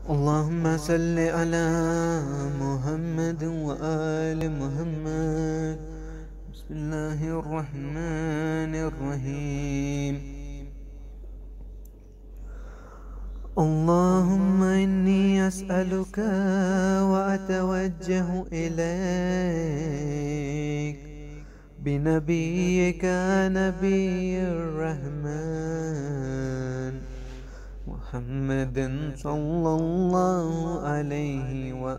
اللهم صل على محمد وآل محمد. بسم الله الرحمن الرحيم. اللهم إني أسألك وأتوجه إليك بنبيك نبي الرحمن محمد صلى الله عليه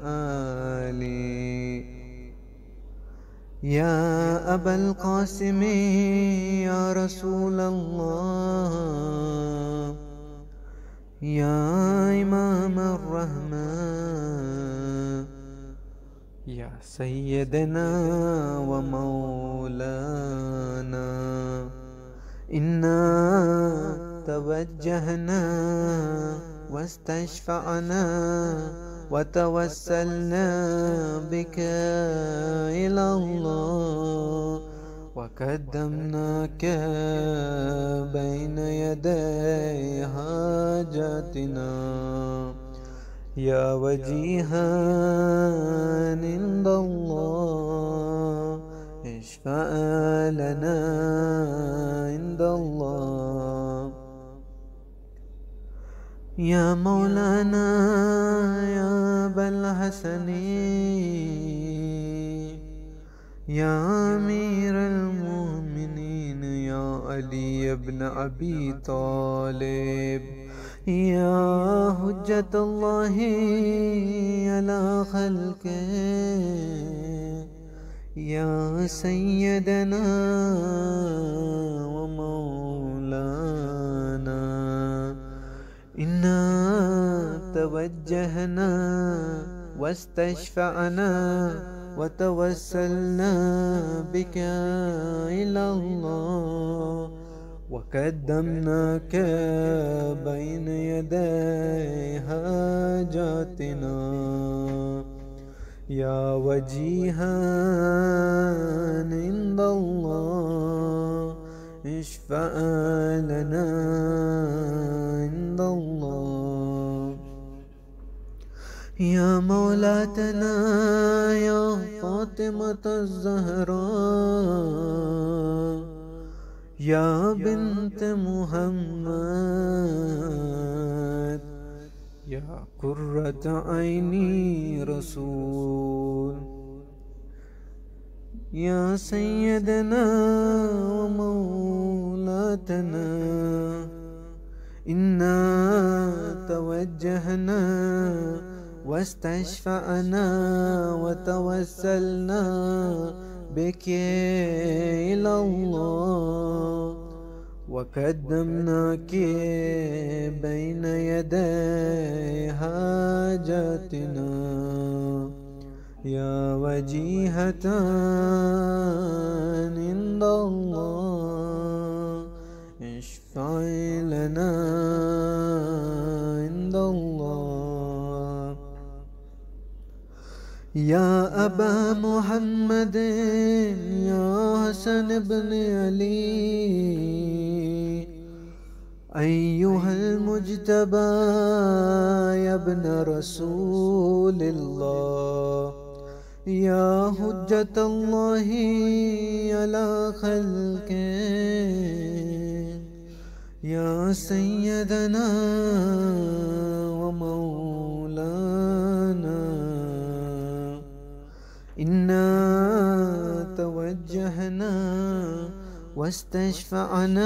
وآله. يا أبا القاسم يا رسول الله، يا إمام الرحمن، يا سيدنا ومولانا، إنا توجهنا واستشفعنا وتوسلنا بك إلى الله، وقدمناك بين يدي حاجاتنا يا وجيها عند الله، اشفع لنا عند الله. يا مولانا يا أبا الحسن يا أمير المؤمنين يا علي بن أبي طالب، يا حجة الله على خلقه، يا سيدنا ومولانا، إنا توجهنا واستشفعنا وتوسلنا بك إلى الله، وقدمناك بين يدي حاجاتنا يا وجيها عند الله، اشفع لنا عند الله. يا مولاتنا يا فاطمة الزهراء، يا بنت محمد، يا قرة عيني رسول، يا سيدنا ومولاتنا، إنا توجهنا واستشفعنا وتوسلنا بك إلى الله، وقدمناك بين يدي حاجاتنا يا وجيهة عند الله، اشفع لنا عند الله. يا أبا محمد يا حسن بن علي، أيها المجتبى يا ابن رسول الله، يا حجة الله على خلقه، يا سيدنا ومولانا، إنا توجهنا واستشفعنا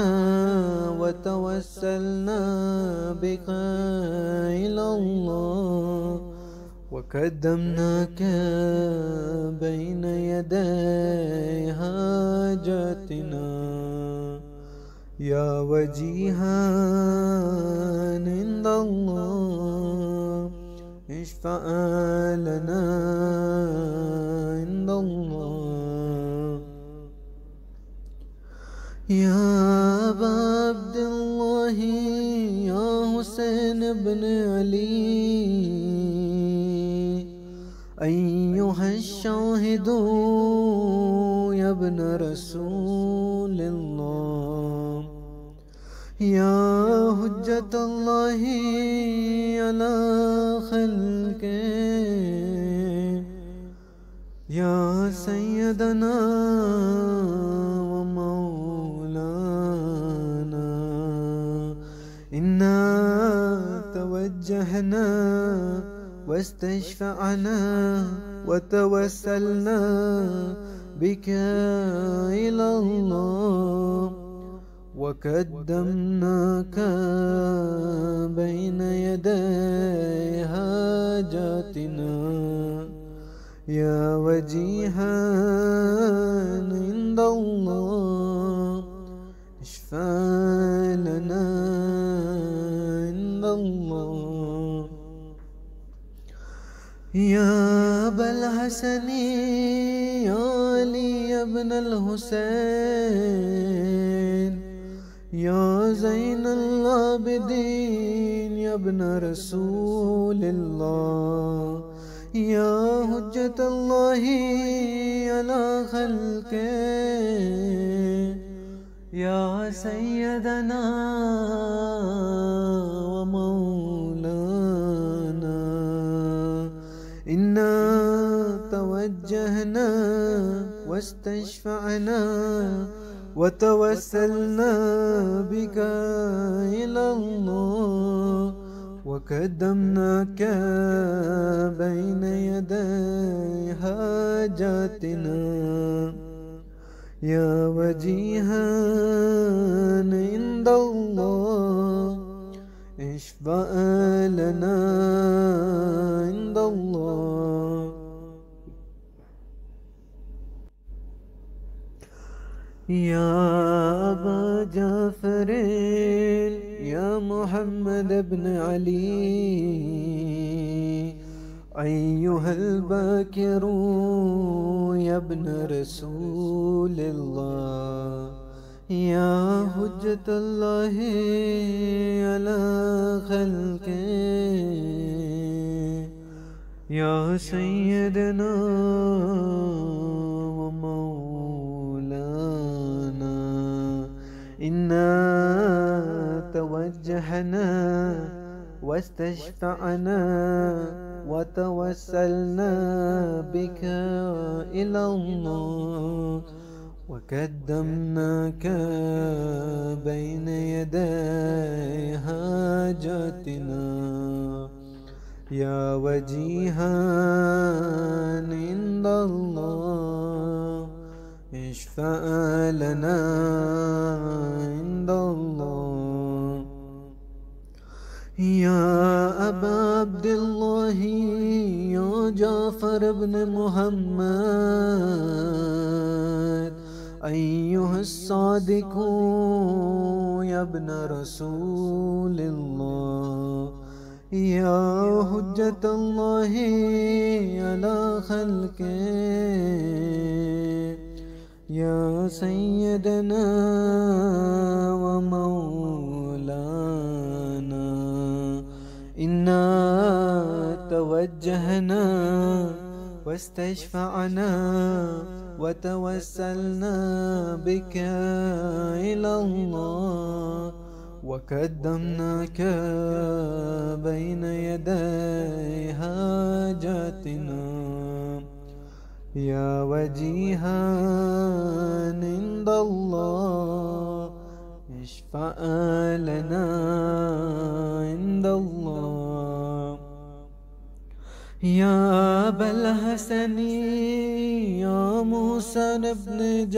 وتوسلنا بك إلى الله، وقدمناك بين يدي حاجاتنا يا وجيها عند الله، اشفع لنا عند الله. يا أبا عبد الله يا حسين بن علي، أيها الشاهد يا ابن رسول الله، يا حجة الله على خلقه يا سيدنا ومولانا إنا توجهنا واستشفعنا وتوسلنا بك إلى الله وقدمناك بين يدي حاجاتنا يا وجيها عند الله اشفع لنا عند الله يا أبا الحسن يا علي بن الحسين يا زين العابدين يا ابن رسول الله يا حجة الله على خلقه يا سيدنا ومولانا إنا توجهنا واستشفعنا وتوسلنا بك إلى الله وقدمناك بين يدي حاجاتنا يا وجيها عند الله اشفع لنا عند الله يا أبا جعفر يا محمد بن علي أيها الباكر يا ابن رسول الله يا حجة الله على خلقه يا سيدنا ومولانا إنا توجهنا واستشفعنا وتوسلنا بك إلى الله وقدمناك بين يدي حاجاتنا يا وجيها عند الله اشفع لنا عند الله يا أبا عبد الله يا جعفر بن محمد أيها الصادق يا ابن رسول الله يا حجة الله على خلقه يا سيدنا ومولانا إنا توجهنا واستشفعنا وتوسلنا بك إلى الله وقدمناك بين يدي حاجاتنا يا وجيها عند الله اشفع لنا عند الله يا أبا الحسن يا موسى بن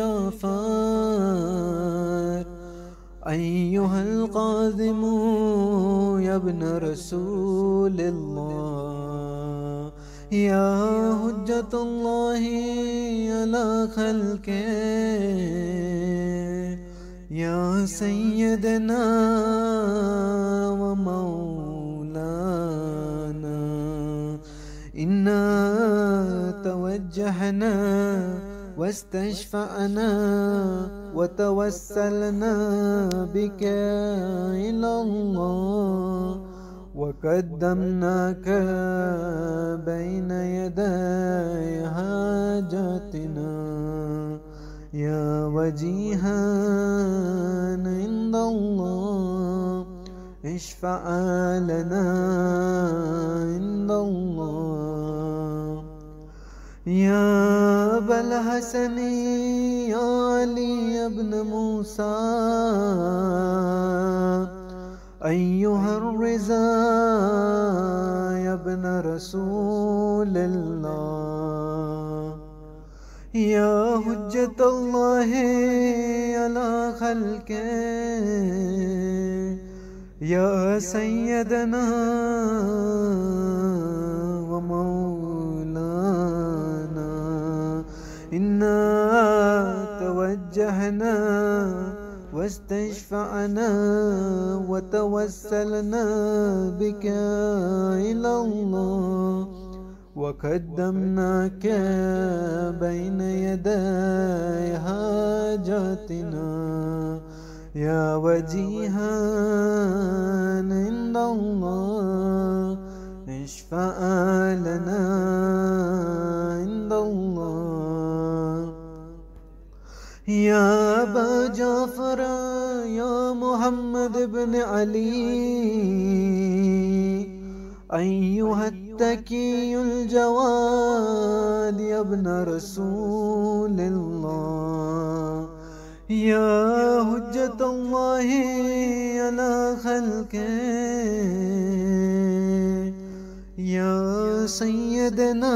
جعفر أيها القاذم يا ابن رسول الله يا حجة الله على خلقه يا سيدنا ومولانا إنا توجهنا واستشفعنا وتوسلنا بك إلى الله وقدمناك بين يدي حاجاتنا يا وجيها عند الله اشفع لنا عند الحسن يا علي بن موسى أيها الرضا يا ابن رسول الله يا حجة الله على خلقه يا سيدنا ومولانا إنا توجهنا واستشفعنا وتوسلنا بك إلى الله وقدمناك بين يدي حاجاتنا يا وجيها عند الله اشفع لنا عند الله يا أبا جعفر يا محمد بن علي أيها التكي الجواد يا ابن رسول الله يا حجة الله على خلقه يا سيدنا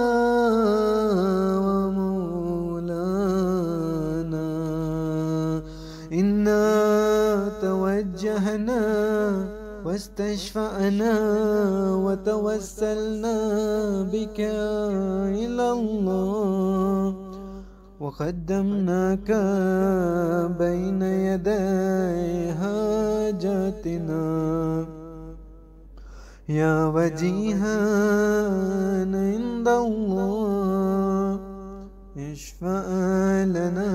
ومولانا إنا توجهنا واستشفعنا وتوسلنا بك إلى الله وقدمناك بين يدي حاجاتنا يا وجيها عند الله اشفع لنا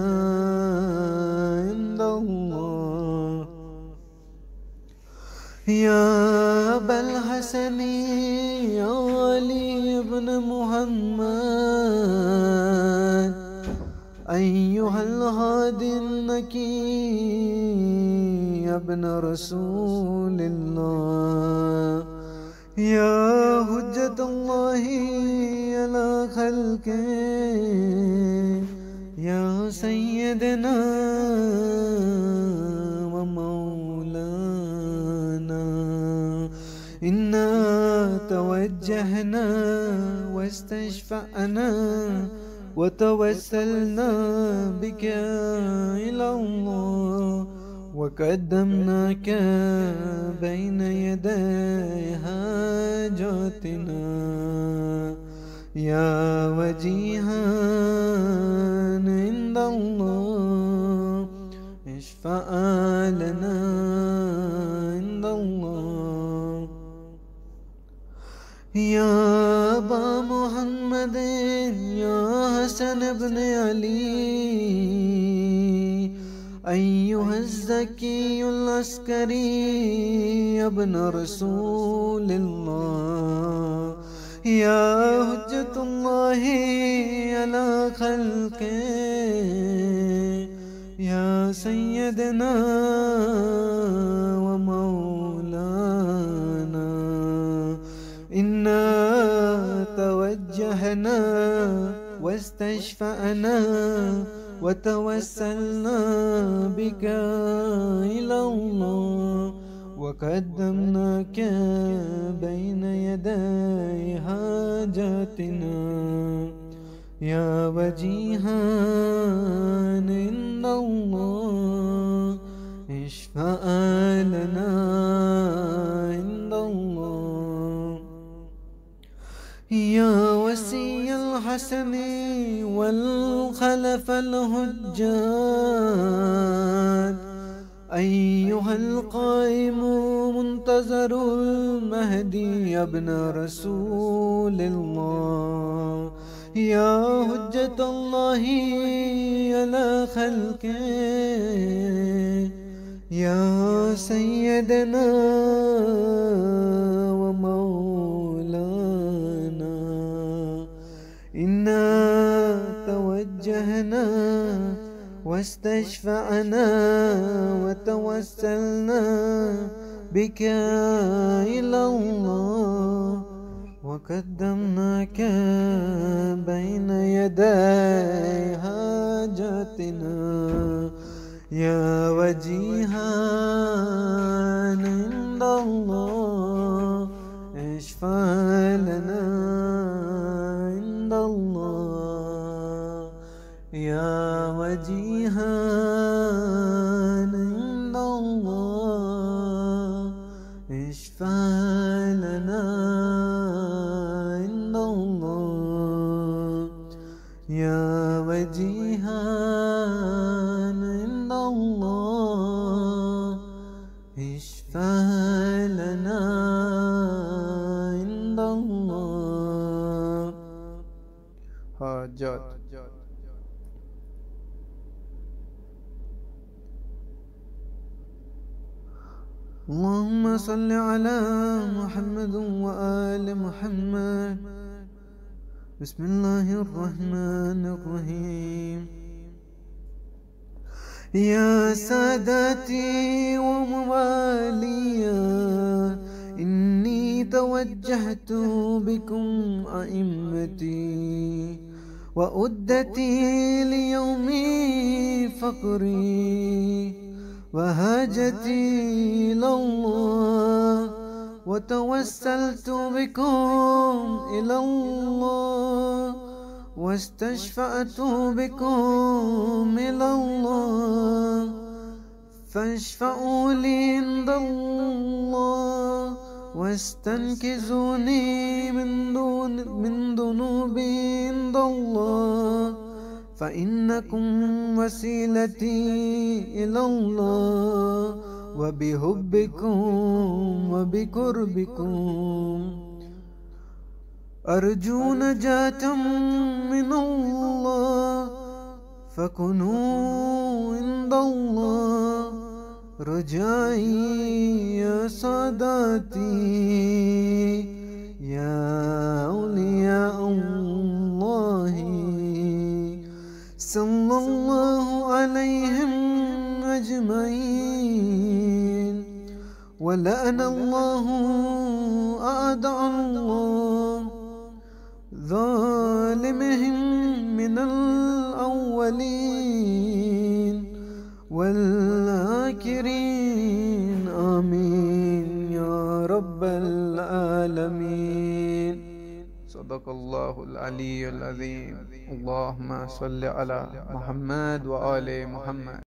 عند الله يا أبا الحسن يا علي بن محمد أيها الهادي النكي يا ابن رسول الله يا حجة الله على خلقه يا سيدنا ومولانا إنا توجهنا واستشفعنا وتوسلنا بك إلى الله وقدمناك بين يدي حاجاتنا يا وجيها عند الله اشفع لنا عند الله يا أبا محمد يا حسن بن علي أيها الزكي العسكري يا ابن رسول الله يا حجة الله على خلقه يا سيدنا ومولانا إنا توجهنا واستشفعنا وتوسلنا بك إلى الله وقدمناك بين يدي حاجاتنا يا وجيها عند الله اشفع لنا عند الله يا وسي الحسن والخلف الهجان أيها القائم منتظر المهدي يا ابن رسول الله يا حجة الله على خلقه يا سيدنا ومولانا إنا توجهنا واستشفعنا وتوسلنا بك إلى الله وقدمناك بين يدي لنا عند الله يا وجيها عند الله اشفع لنا عند الله يا وجيها عند الله اشفع لنا عند الله. حاجات. اللهم صل على محمد وآل محمد. بسم الله الرحمن الرحيم. يا ساداتي ومواليا إني توجهت بكم أئمتي وأدتي ليوم فقري وهاجتي إلى الله وتوسلت بكم إلى الله واستشفعت بكم إلى الله فاشفعوا لي عند الله واستنكزوني من ذنوبي عند الله فإنكم وسيلتي إلى الله وبحبكم وبقربكم أرجو نجاة من الله فكونوا عند الله رجائي يا ساداتي يا أولياء الله صلى الله عليهم أجمعين ولأن الله أعداء الله ظالمهم من الأولين والآخرين آمين يا رب العالمين. صدق الله العلي العظيم. اللهم صل على محمد وآل محمد.